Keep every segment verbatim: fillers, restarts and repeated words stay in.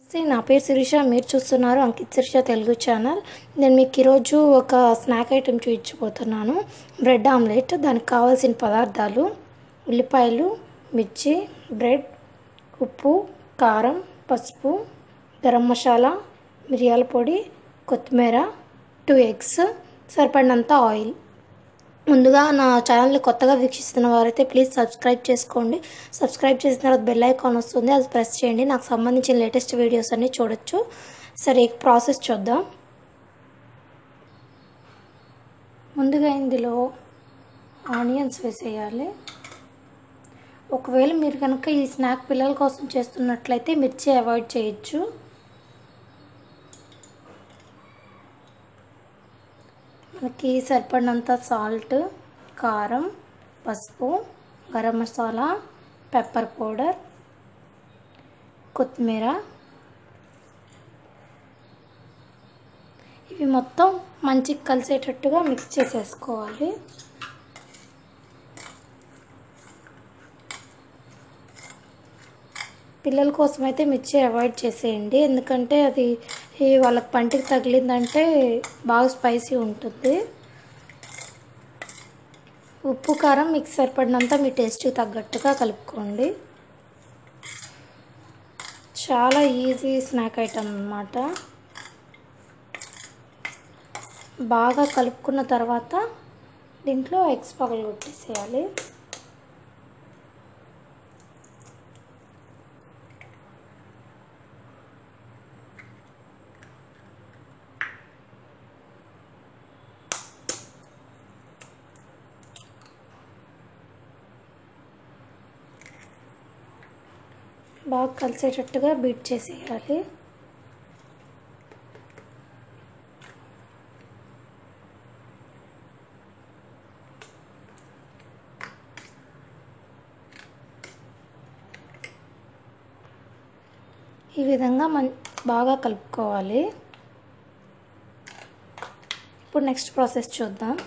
నా పేరు శిరీష. మీరు చూస్తున్నారు అంకిత్ శిరీష తెలుగు ఛానల్. నేను మీకు ఈరోజు ఒక స్నాక్ ఐటెం చూపించబోతున్నాను. Bread omelette. దానికి కావాల్సిన పదార్థాలు: ఉల్లిపాయలు, మిర్చి, బ్రెడ్, ఉప్పు, కారం, పసుపు, గరం మసాలా, మిరియాల పొడి, కొత్తిమీర, టూ ఎగ్స్, సరిపడినంత ఆయిల్. ముందుగా నా ఛానల్ని కొత్తగా వీక్షిస్తున్న వారైతే ప్లీజ్ సబ్స్క్రైబ్ చేసుకోండి. సబ్స్క్రైబ్ చేసిన తర్వాత బెల్ ఐకాన్ వస్తుంది, అది ప్రెస్ చేయండి. నాకు సంబంధించిన లేటెస్ట్ వీడియోస్ అన్నీ చూడొచ్చు. సరే, ప్రాసెస్ చూద్దాం. ముందుగా ఇందులో ఆనియన్స్ వేసేయాలి. ఒకవేళ మీరు కనుక ఈ స్నాక్ పిల్లల కోసం చేస్తున్నట్లయితే మిర్చి అవాయిడ్ చేయొచ్చు. మనకి సరిపడినంత సాల్ట్, కారం, పసుపు, గరం మసాలా, పెప్పర్ పౌడర్, కొత్తిమీర, ఇవి మొత్తం మంచిగా కలిసేటట్టుగా మిక్స్ చేసేసుకోవాలి. పిల్లల కోసం అయితే మిర్చి అవాయిడ్ చేసేయండి, ఎందుకంటే అది వాళ్ళకి పంటికి తగిలిందంటే బాగా స్పైసీ ఉంటుంది. ఉప్పు, కారం మీకు సరిపడినంత మీ టేస్ట్కి తగ్గట్టుగా కలుపుకోండి. చాలా ఈజీ స్నాక్ ఐటమ్ అన్నమాట. బాగా కలుపుకున్న తర్వాత దీంట్లో ఎగ్స్ పగలగొట్టేసేయాలి. బాగా కలిసేటట్టుగా బీట్ చేసేయాలి. ఈ విధంగా మన బాగా కలుపుకోవాలి. ఇప్పుడు నెక్స్ట్ ప్రాసెస్ చూద్దాం.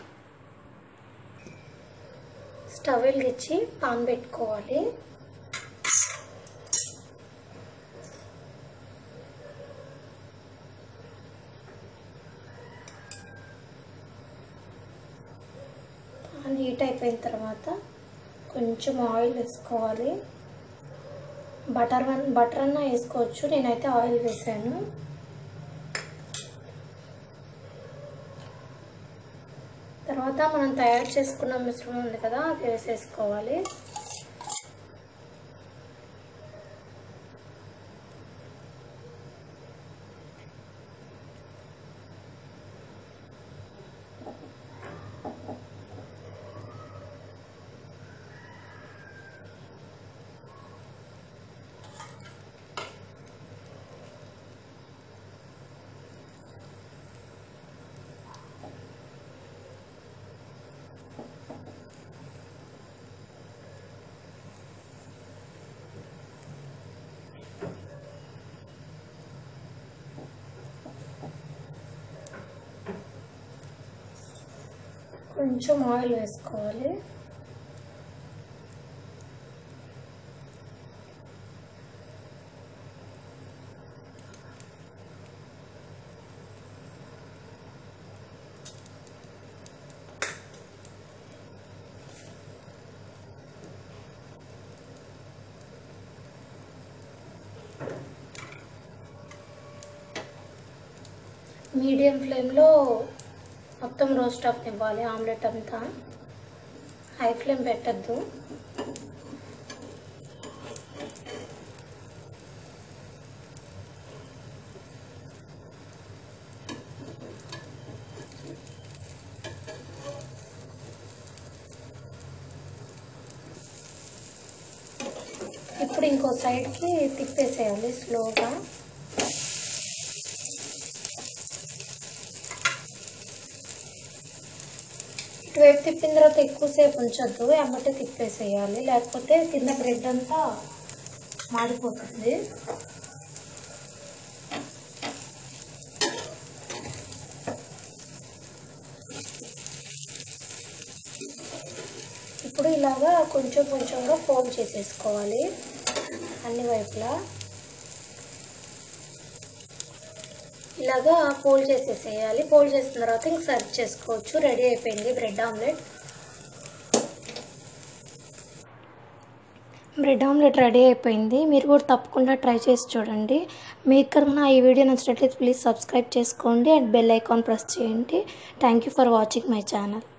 స్టవ్ వెలిగించి పాన్ పెట్టుకోవాలి. హీట్ అయిపోయిన తర్వాత కొంచెం ఆయిల్ వేసుకోవాలి. బటర్ బటర్ అన్నా వేసుకోవచ్చు, నేనైతే ఆయిల్ వేసాను. తర్వాత మనం తయారు చేసుకున్న మిశ్రమం ఉంది కదా, అది వేసేసుకోవాలి. కొంచెం ఆయిల్ వేసుకోవాలి. మీడియం ఫ్లేమ్లో మొత్తం రోస్ట్ ఆఫ్ ఇవ్వాలి ఆమ్లెట్ అంతా. హై ఫ్లేమ్ పెట్టద్దు. ఇప్పుడు ఇంకో సైడ్కి తిప్పేసేయాలి స్లోగా. ఇటువైపు తిప్పిన తర్వాత ఎక్కువసేపు ఉంచొద్దు, ఎమ్మటే తిప్పేసేయాలి, లేకపోతే కింద బ్రెడ్ అంతా మాడిపోతుంది. ఇప్పుడు ఇలాగా కొంచెం కొంచెంగా ఫోల్డ్ చేసేసుకోవాలి అన్ని వైపులా. ఇలాగా ఫోల్డ్ చేసేసేయాలి. ఫోల్డ్ చేసిన తర్వాత ఇంక సర్వ్ చేసుకోవచ్చు. రెడీ అయిపోయింది bread omelette. Bread omelette ready అయిపోయింది. మీరు కూడా తప్పకుండా ట్రై చేసి చూడండి. మీకు కనుక ఈ వీడియో నచ్చినట్లయితే ప్లీజ్ సబ్స్క్రైబ్ చేసుకోండి అండ్ బెల్ ఐకాన్ ప్రెస్ చేయండి. Thank you for watching my channel.